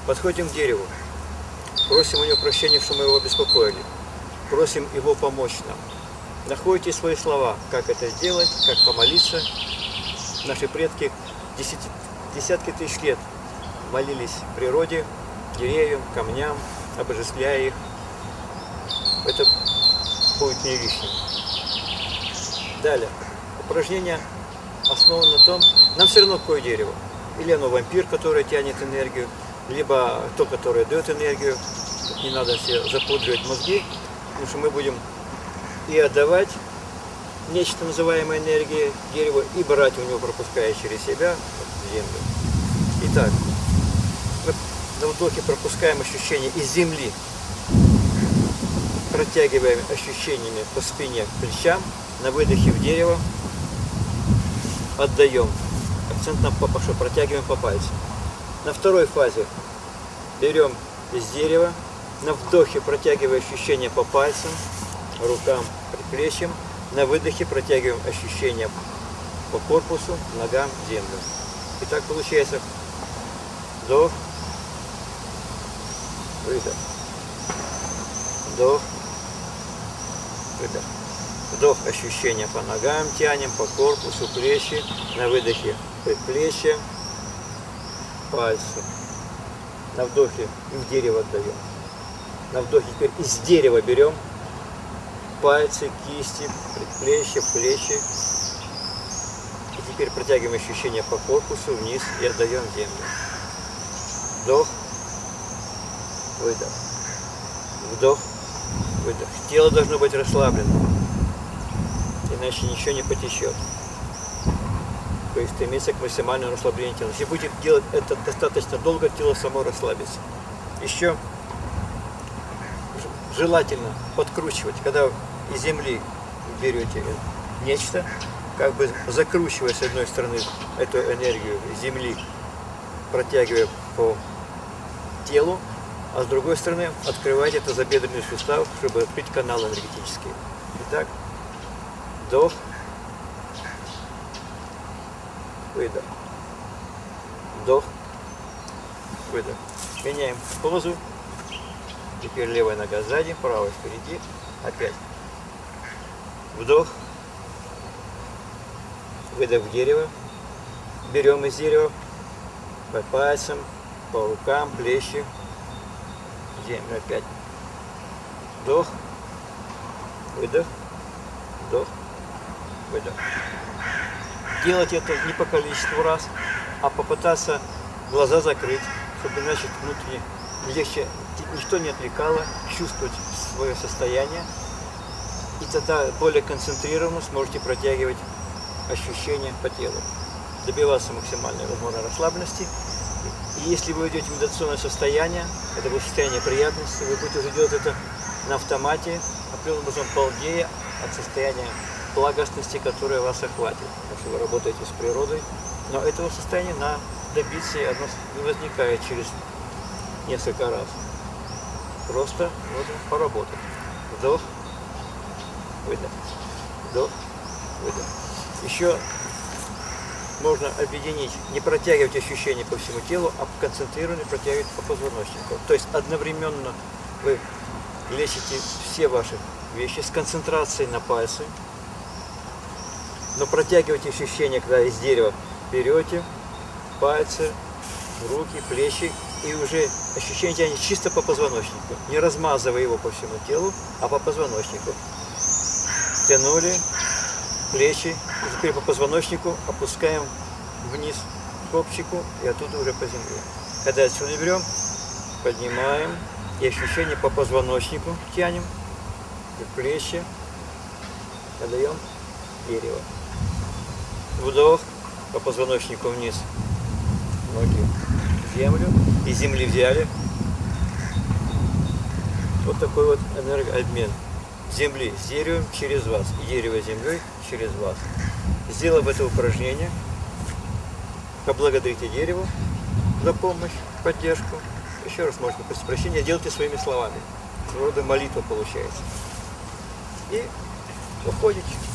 Подходим к дереву. Просим у него прощения, что мы его беспокоили. Просим его помочь нам. Находите свои слова, как это сделать, как помолиться. Наши предки десятки тысяч лет молились природе, деревьям, камням, обожествляя их. Это будет не лишним. Далее. Упражнение основано на том, нам все равно какое дерево. Или оно вампир, который тянет энергию, либо то, которое дает энергию. Не надо себе запудривать мозги, потому что мы будем и отдавать нечто называемое энергией дереву, и брать у него, пропуская через себя землю. Итак, мы на вдохе пропускаем ощущения из земли, протягиваем ощущениями по спине к плечам, на выдохе в дерево отдаем. Акцент на что протягиваем по пальцам. На второй фазе берем из дерева, на вдохе протягивая ощущения по пальцам, рукам, предплечьям, на выдохе протягиваем ощущения по корпусу, ногам, землю. И так получается вдох, выдох, вдох, выдох. Вдох, ощущения по ногам тянем, по корпусу, плечи, на выдохе предплечья, пальцы. На вдохе в дерево отдаем. На вдохе теперь из дерева берем пальцы, кисти, предплечья, плечи. И теперь протягиваем ощущения по корпусу вниз и отдаем в землю. Вдох, выдох. Вдох, выдох. Тело должно быть расслаблено, иначе ничего не потечет. То есть стремиться к максимальному расслаблению тела. Если будете делать это достаточно долго, тело само расслабится. Еще желательно подкручивать, когда из земли берете нечто, как бы закручивая с одной стороны эту энергию земли, протягивая по телу, а с другой стороны открывайте тазобедренный сустав, чтобы открыть канал энергетический. Итак, вдох, выдох, вдох, выдох. Меняем позу. Теперь левая нога сзади, правая впереди. Опять. Вдох. Выдох в дерево. Берем из дерева по пальцам, по рукам, плечи. Землю опять. Вдох. Выдох. Вдох. Выдох. Делать это не по количеству раз, а попытаться глаза закрыть, чтобы иначе внутренне легче, ничто не отвлекало, чувствовать свое состояние. И тогда более концентрированно сможете протягивать ощущения по телу. Добиваться максимальной возможной расслабленности. И если вы идете в медитационное состояние, это будет состояние приятности, вы будете уже делать это на автомате, определенным образом балдея от состояния благостности, которая вас охватит. Потому что вы работаете с природой. Но этого состояния надо добиться, и оно не возникает через несколько раз. Просто нужно поработать. Вдох, выдох. Вдох, выдох. Еще можно объединить, не протягивать ощущения по всему телу, а концентрированно протягивать по позвоночнику. То есть одновременно вы лечите все ваши вещи с концентрацией на пальцы, но протягивайте ощущения, когда из дерева берете пальцы, руки, плечи, и уже ощущение тянет чисто по позвоночнику, не размазывая его по всему телу, а по позвоночнику. Тянули плечи, и теперь по позвоночнику опускаем вниз к копчику и оттуда уже по земле. Когда отсюда берем, поднимаем, и ощущение по позвоночнику тянем, и плечи, отдаем дерево. Вдох, по позвоночнику вниз, ноги в землю, из земли взяли. Вот такой вот энергообмен. Земли с деревом через вас, и дерево с землей через вас. Сделав это упражнение, поблагодарите дерево за помощь, поддержку. Еще раз можно просить прощения, делайте своими словами. Своего рода молитва получается. И уходите.